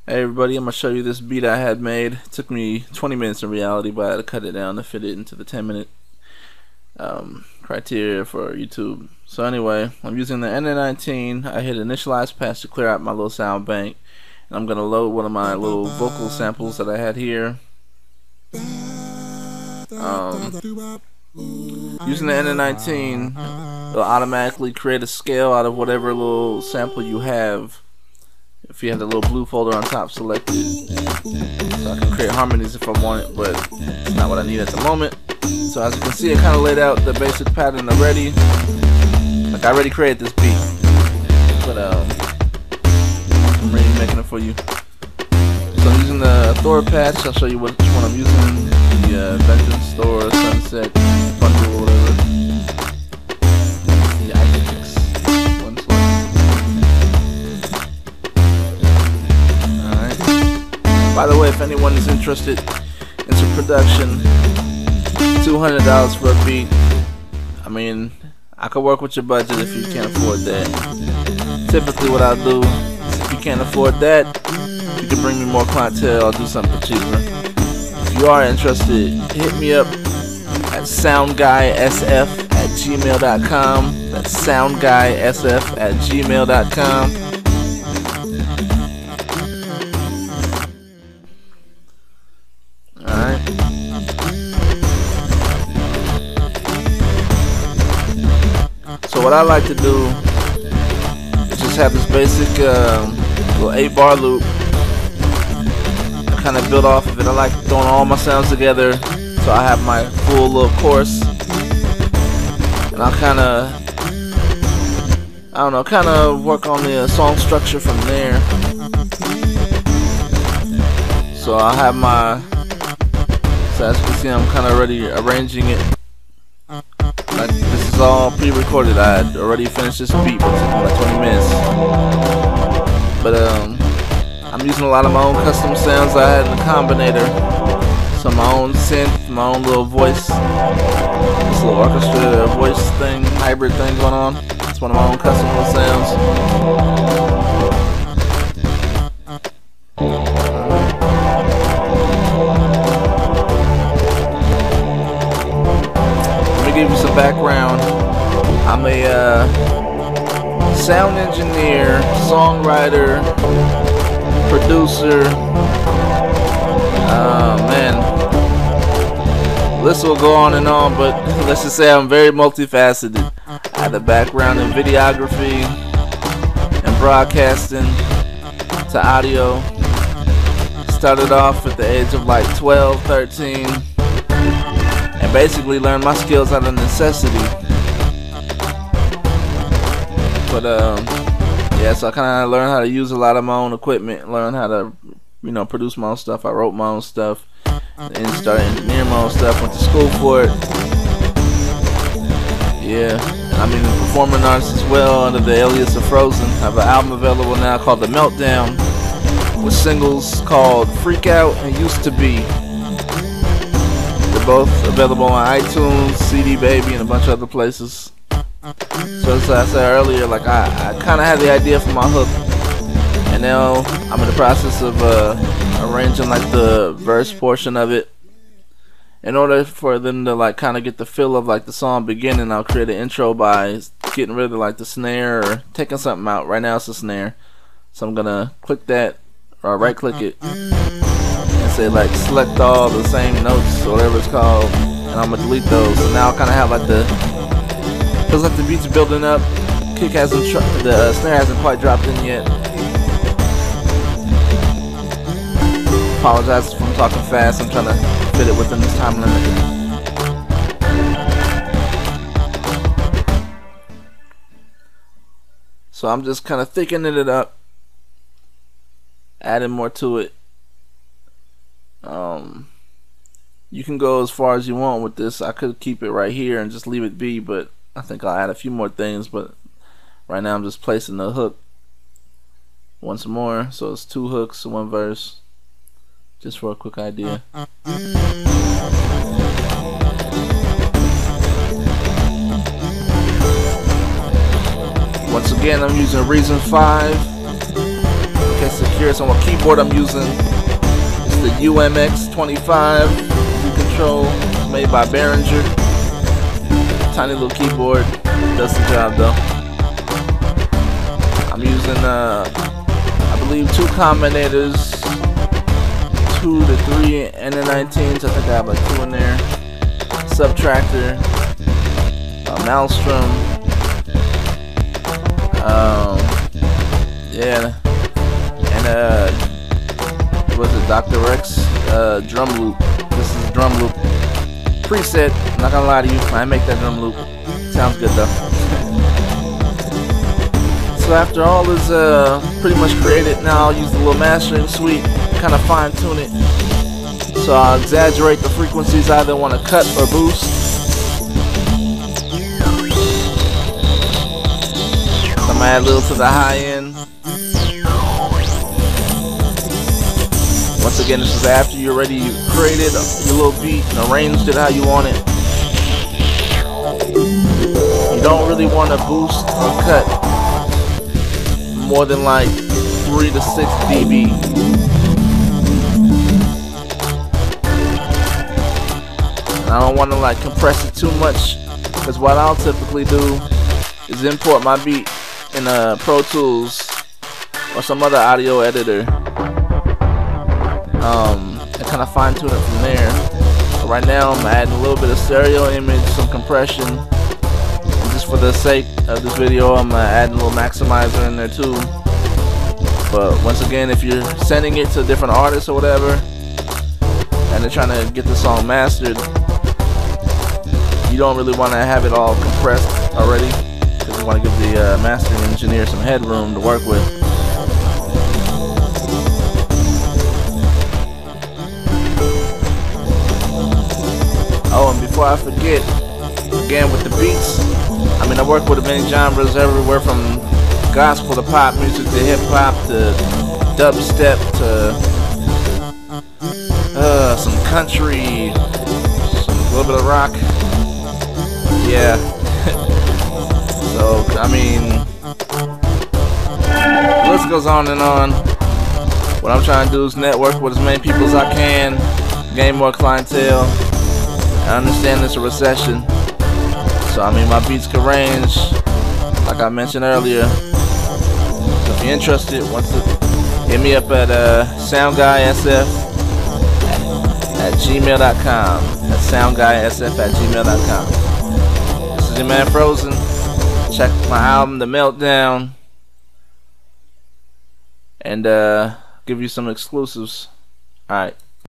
Hey everybody, I'm going to show you this beat I had made. It took me 20 minutes in reality, but I had to cut it down to fit it into the 10-minute criteria for YouTube. So anyway, I'm using the NN19. I hit initialize patch to clear out my little sound bank. And I'm going to load one of my little vocal samples that I had here. Using the NN19, it'll automatically create a scale out of whatever little sample you have. If you have the little blue folder on top selected, so I can create harmonies if I want it, but it's not what I need at the moment. So as you can see, I kind of laid out the basic pattern already. Like I already created this beat, but I'm already making it for you. So I'm using the Thor patch. I'll show you which one I'm using. The Vengeance, Thor, Sunset, Bundle, whatever. The Iconics. By the way, if anyone is interested into production, $200 for a beat. I mean, I could work with your budget if you can't afford that. Typically what I'll do is if you can't afford that, you can bring me more clientele, I'll do something cheaper. If you are interested, hit me up at soundguysf@gmail.com. That's soundguysf@gmail.com. So what I like to do is just have this basic little 8-bar loop. I kind of build off of it. I like throwing all my sounds together, so I have my full little chorus, and I'll kind of work on the song structure from there. So I'll have my, so as you can see, I'm kind of already arranging it. Like, this is all pre-recorded. I had already finished this beat, but it took me like 20 minutes. But I'm using a lot of my own custom sounds I had in the Combinator. So my own synth, my own little voice, this little orchestra voice thing, hybrid thing going on. It's one of my own custom little sounds. Give you some background. I'm a sound engineer, songwriter, producer. Man, this will go on and on, but let's just say I'm very multifaceted. I have a background in videography and broadcasting to audio. Started off at the age of like 12, 13. And basically learn my skills out of necessity. But yeah, so I kind of learned how to use a lot of my own equipment, learn how to, produce my own stuff. I wrote my own stuff and started engineering my own stuff. Went to school for it. Yeah, I'm even a performing artist as well under the alias of Frozen. I have an album available now called The Meltdown with singles called Freak Out and Used to Be. Both available on iTunes, CD Baby, and a bunch of other places. So as I said earlier, like I kind of had the idea for my hook, and now I'm in the process of arranging like the verse portion of it. In order for them to like kind of get the feel of like the song beginning, I'll create an intro by getting rid of like the snare or taking something out. Right now it's a snare, so I'm gonna click that or right click it. Say like select all the same notes or whatever it's called, and I'm gonna delete those. So now I kind of have like feels like the beat's building up. Kick hasn't, the snare hasn't quite dropped in yet. Apologize if I'm talking fast. I'm trying to fit it within this time limit. So I'm just kind of thickening it up, adding more to it. You can go as far as you want with this. I could keep it right here and just leave it be, but I think I'll add a few more things. But right now I'm just placing the hook once more, so it's 2 hooks, 1 verse, just for a quick idea. Once again, I'm using Reason 5. Okay, Secure guys on what keyboard I'm using. It's the UMX25 control made by Behringer. Tiny little keyboard, does the job though. I'm using I believe 2 combinators, 2 to 3 N19s. I think I have like 2 in there. Subtractor, Maelstrom, yeah, and what's it, Dr. Rex drum loop. This is a drum loop preset. I'm not gonna lie to you, I make that drum loop. Sounds good though. So after all is pretty much created, now I'll use the little mastering suite, kind of fine tune it. So I'll exaggerate the frequencies I either want to cut or boost. I'm gonna add a little to the high end. Once again, this is after you already created your little beat and arranged it how you want it. You don't really want to boost or cut more than like 3 to 6 dB. And I don't want to like compress it too much, because what I'll typically do is import my beat in Pro Tools or some other audio editor, and kind of fine tune it from there. So right now I'm adding a little bit of stereo image, some compression, and just for the sake of this video I'm adding a little maximizer in there too. But once again, if you're sending it to different artists or whatever and they're trying to get the song mastered, you don't really want to have it all compressed already, because you want to give the mastering engineer some headroom to work with. Oh, and before I forget, again with the beats, I mean I work with many genres, everywhere from gospel to pop music to hip hop to dubstep to some country, a little bit of rock. Yeah. So I mean, the list goes on and on. What I'm trying to do is network with as many people as I can, gain more clientele. I understand it's a recession, so I mean my beats can range, like I mentioned earlier. So if you're interested, hit me up at soundguysf at gmail.com. That's soundguysf at gmail.com. This is your man Frozen. Check my album, The Meltdown, and give you some exclusives. Alright.